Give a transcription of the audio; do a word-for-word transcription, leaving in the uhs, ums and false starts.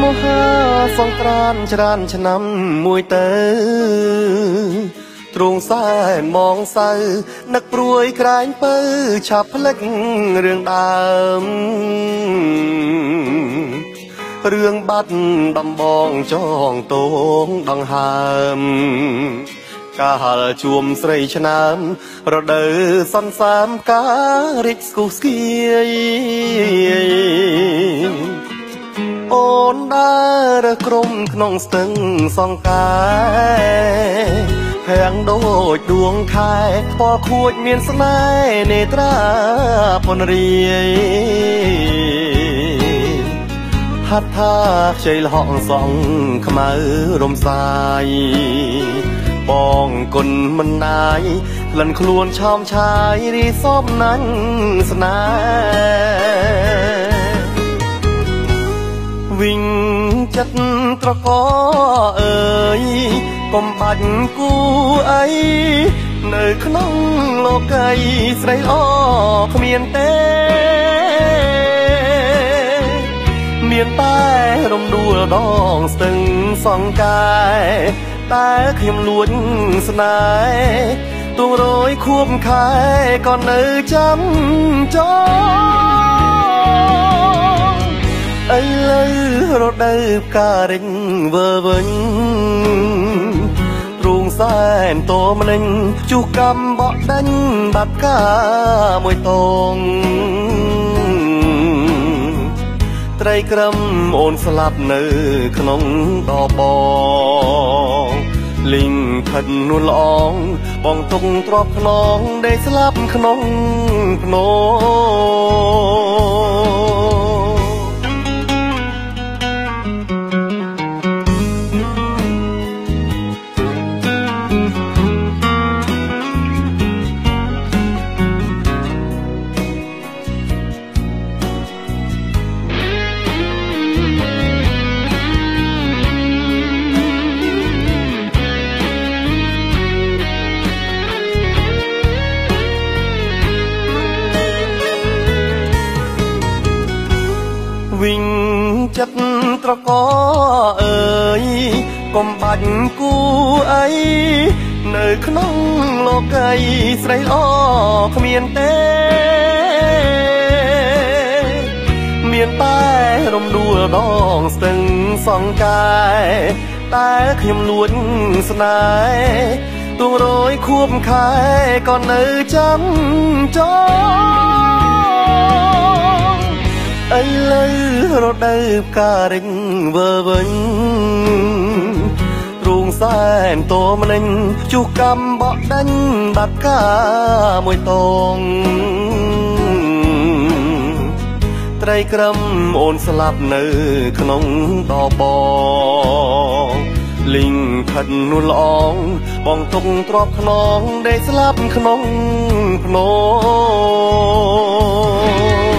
ហាសង្ក្រានច្រានឆ្នាំមួយទៅទ្រង់សែមងសៅនឹកព្រួយក្រែងពៅឆាប់ផ្លិចរឿងដើមរឿងបាត់ដំបងចងតងដង្ហើមកាលជួមស្រីឆ្នើមរដូវសន្សាមការរិចស្គុះស្គៀយអូនដើររើសក្រុមក្នុងស្ទឹងសង្កែហាំងដូចដួងខែពណ៌ខួចមានស្នេហ៍នេត្រាពនរាយហាត់ថាខ្ចីលហកសងខ្មៅរំសាយបងគុណមិនណាយក្លិនខ្លួនឆោមឆាយរីសពណាញ់ស្នេហ៍វិញចិត្តត្រកអើយកុំបាច់គូអីនៅក្នុងលោកីស្រីល្អគ្មានទេមានតែរំដួលដងស្ទឹងសង្កែតែខ្ញុំលួចស្នេហ៍ទួងរយខួបខែក៏នៅចាំចងឥឡូវរដូវផ្ការិញវើវិញទ្រូងសែនតម្លេញជុះកំបក់ដេញបាត់កាមួយតងត្រីក្រឹមអូនស្លាប់នៅក្នុងដបងលីងផិតនួនល្អងបងទុកទ្របខ្នងដេកស្លាប់ក្នុងភ្នវិញចិត្តត្រកអើយកុំបាច់គូអីនៅក្នុងលោកីស្រីល្អគ្មានទេមានតែរំដួលដងស្ទឹងសង្កែតែខ្ញុំលួចស្នេហ៍ទួងរយខួបខែក៏នៅចាំចងឥឡូវរដូវផ្ការិញវើវិញទ្រូងសែនតម្លេញជុះកំបក់ដេញបាត់កាមួយតងត្រីក្រឹមអូនស្លាប់នៅក្នុងដបងលីងផិតនួនល្អងបងទុកទ្របខ្នងដេកស្លាប់ក្នុងភ្នំ